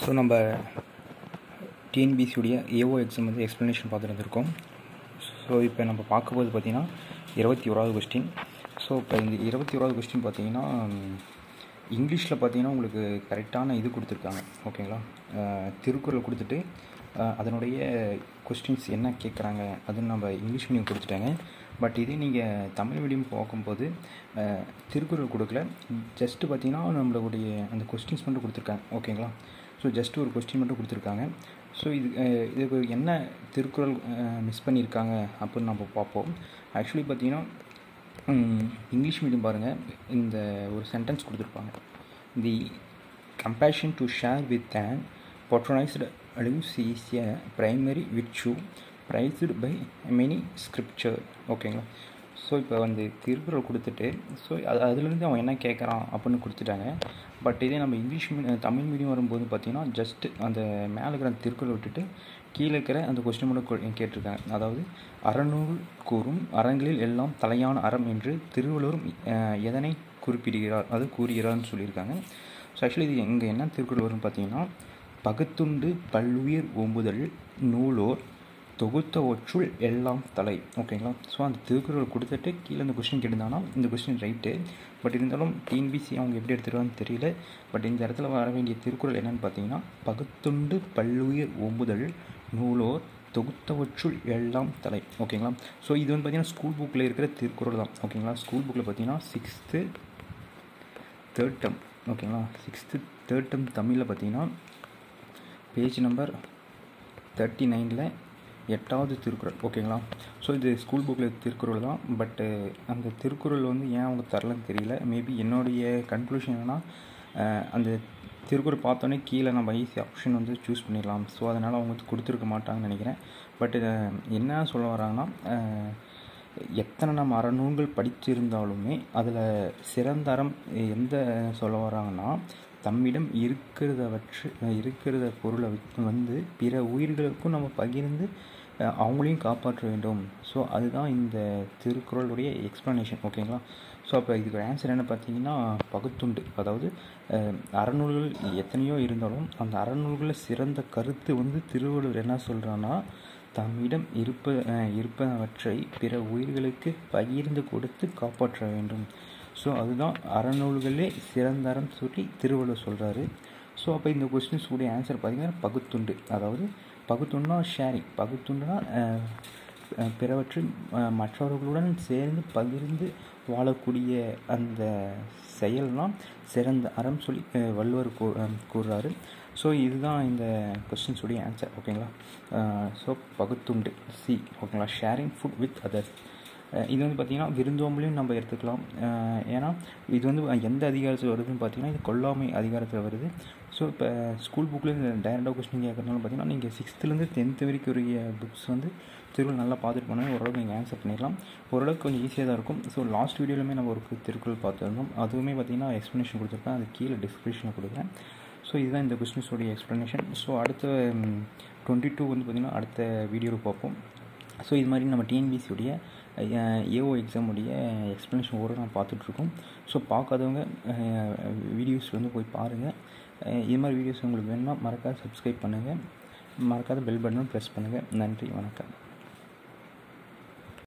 So நம்ம டிஎன்பிசியுடைய AO exam வந்து எக்ஸ்ப்ளனேஷன் பார்த்துட்டு வந்திருக்கோம். ஸோ இப்போ நம்ம பார்க்கும்போது பார்த்திங்கன்னா 21வது கொஸ்டின். ஸோ இப்போ இந்த 21வது கொஸ்டின் பார்த்திங்கன்னா இங்கிலீஷில் பார்த்திங்கன்னா உங்களுக்கு கரெக்டான இது கொடுத்துருக்காங்க. ஓகேங்களா, திருக்குறள் கொடுத்துட்டு அதனுடைய கொஸ்டின்ஸ் என்ன கேட்குறாங்க அதுன்னு நம்ம இங்கிலீஷ் மீடியம் கொடுத்துட்டாங்க. பட் இதே நீங்கள் தமிழ் மீடியம் பார்க்கும்போது திருக்குறள் கொடுக்கல, ஜஸ்ட்டு பார்த்திங்கன்னா நம்மளுடைய அந்த கொஸ்டின்ஸ் மட்டும் கொடுத்துருக்காங்க. ஓகேங்களா, ஸோ ஜஸ்ட்டு ஒரு கொஸ்டின் மட்டும் கொடுத்துருக்காங்க. ஸோ இதுக்கு என்ன திருக்குறள் மிஸ் பண்ணியிருக்காங்க அப்படின்னு நம்ம பார்ப்போம். ஆக்சுவலி பார்த்திங்கன்னா இங்கிலீஷ் மீடியம் பாருங்கள், இந்த ஒரு சென்டென்ஸ் கொடுத்துருப்பாங்க. The compassion to share with and patronized lives is a primary virtue prized by many scripture. ஓகேங்களா, ஸோ இப்போ வந்து திருக்குறள் கொடுத்துட்டு ஸோ அதுலேருந்து அவன் என்ன கேட்குறான் அப்படின்னு கொடுத்துட்டாங்க. பட் இதே நம்ம இங்கிலீஷ் தமிழ் மீடியம் வரும்போது பார்த்திங்கன்னா ஜஸ்ட்டு அந்த மேலே இருக்கிற அந்த திருக்குறள் விட்டுட்டு கீழே இருக்கிற அந்த கொஸ்டின் மட்டும் கேட்டிருக்காங்க. அதாவது அறநூல் கூறும் அறங்களில் எல்லாம் தலையான அறம் என்று திருவள்ளுவர் எதனை குறிப்பிடுகிறார் அது கூறுகிறார்னு சொல்லியிருக்காங்க. ஸோ ஆக்சுவலி இது இங்கே என்ன திருக்குறள் வரும்னு பார்த்தீங்கன்னா, பகுத்துண்டு பல்லுயிர் ஓம்புதல் நூலோர் தொகுத்தவற்றுள் எல்லாம் தலை. ஓகேங்களா, ஸோ அந்த திருக்குறள் கொடுத்துட்டு கீழே இந்த கொஸ்டின் கேட்டிருந்தாங்கன்னா இந்த கொஸ்டின் ரைட்டு. பட் இருந்தாலும் டிஎன்பிசி அவங்க எப்படி எடுத்துருவான்னு தெரியல. பட் இந்த இடத்துல வர வேண்டிய திருக்குறள் என்னென்னு பார்த்தீங்கன்னா, பகுத்துண்டு பல்லுயிர் ஓம்புதல் நூலோர் தொகுத்தவற்றுள் எல்லாம் தலை. ஓகேங்களா, ஸோ இது வந்து பார்த்திங்கன்னா ஸ்கூல் புக்கில் இருக்கிற திருக்குறள் தான். ஓகேங்களா, ஸ்கூல் புக்கில் பார்த்தீங்கன்னா 6th third term. ஓகேங்களா, 6th third term தமிழில் பார்த்தீங்கன்னா பேஜ் நம்பர் 39ல் 8வது திருக்குறள். ஓகேங்களா, ஸோ இது ஸ்கூல் புக்கில் திருக்குறள் தான். பட்டு அந்த திருக்குறள் வந்து ஏன் அவங்க தரலன்னு தெரியல. மேபி என்னுடைய கன்க்ளூஷன் என்னென்னா, அந்த திருக்குறள் பார்த்தோன்னே கீழே நம்ம ஈஸி ஆப்ஷன் வந்து சூஸ் பண்ணிடலாம். ஸோ அதனால் அவங்க வந்து கொடுத்துருக்க மாட்டாங்கன்னு நினைக்கிறேன். பட் என்ன சொல்ல வராங்கன்னா, எத்தனை நம்ம அறநூல்கள் படிச்சிருந்தாலுமே அதில் சிறந்த அறம் எந்த சொல்ல வராங்கன்னா, தம்மிடம் இருக்கிறத பொருளை வந்து பிற உயிர்களுக்கும் நம்ம பகிர்ந்து அவங்களையும் காப்பாற்ற வேண்டும். ஸோ அதுதான் இந்த திருக்குறளுடைய எக்ஸ்ப்ளனேஷன். ஓகேங்களா, ஸோ அப்போ இதுக்கு ஆன்சர் என்ன பார்த்தீங்கன்னா பகுத்துண்டு. அதாவது அறநூல்கள் எத்தனையோ இருந்தாலும் அந்த அறநூல்களில் சிறந்த கருத்து வந்து திருவள்ளுவர் என்ன சொல்கிறான்னா, தம்மிடம் இருப்பவற்றை பிற உயிர்களுக்கு பகிர்ந்து கொடுத்து காப்பாற்ற வேண்டும். ஸோ அதுதான் அறநூல்களே சிறந்தரம் சொல்லி திருவள்ளுவர் சொல்கிறாரு. ஸோ அப்போ இந்த கொஸ்டின்ஸ் உடைய ஆன்சர் பார்த்திங்கன்னா பகுத்துண்டு. அதாவது பகுத்துண்டுனா ஷேரிங், பகுத்துண்டுனா பிறவற்றை மற்றவர்களுடன் சேர்ந்து பகிர்ந்து வாழக்கூடிய அந்த செயல்தான் சிறந்த அறம் சொல்லி வள்ளுவர் கூறுறாரு. ஸோ இதுதான் இந்த கொஸ்டின்ஸ் உடைய ஆன்சர். ஓகேங்களா, ஸோ பகுத்துண்டு சி. ஓகேங்களா, ஷேரிங் ஃபுட் வித் அதர்ஸ். இது வந்து பார்த்திங்கன்னா விருந்தோம்பலையும் நம்ம எடுத்துக்கலாம். ஏன்னா இது வந்து எந்த அதிகாரத்தில் வருதுன்னு பார்த்திங்கன்னா இது கொல்லாமை அதிகாரத்தில் வருது. ஸோ இப்போ ஸ்கூல் புக்கில் இந்த டைரெக்டாக கொஸ்டின் கேட்குறதுனால பார்த்திங்கன்னா நீங்கள் 6th to 10th வரைக்கும் உரிய புக்ஸ் வந்து திருக்குறள் நல்லா பார்த்துட்டு போனால் ஓரளவுக்கு நீங்கள் ஆன்சர் பண்ணிடலாம். ஓரளவுக்கு கொஞ்சம் ஈஸியாக தான் இருக்கும். ஸோ லாஸ்ட் வீடியோலுமே நம்ம ஒரு திருக்குறள் பார்த்துருந்தோம், அதுவுமே பார்த்திங்கன்னா எக்ஸ்ப்ளனேஷன் கொடுத்துருக்கேன், அது கீழே டிஸ்கிரிப்ஷனில் கொடுக்குறேன். ஸோ இதுதான் இந்த கொஸ்டின்ஸோடைய எக்ஸ்ப்ளனேஷன். ஸோ அடுத்த 22 வந்து பார்த்திங்கன்னா அடுத்த வீடியோவில் பார்ப்போம். ஸோ இது மாதிரி நம்ம டிஎன்பிசியுடைய ஏஓ எக்ஸாமுடைய எக்ஸ்ப்ளனேஷன் ஓட நான் பார்த்துட்ருக்கோம். ஸோ பார்க்காதவங்க வீடியோஸ் வந்து போய் பாருங்கள். இது மாதிரி வீடியோஸ் உங்களுக்கு வேணும்னா மறக்காத சப்ஸ்கிரைப் பண்ணுங்கள், மறக்காத பெல் பட்டனும் ப்ரெஸ் பண்ணுங்கள். நன்றி, வணக்கம்.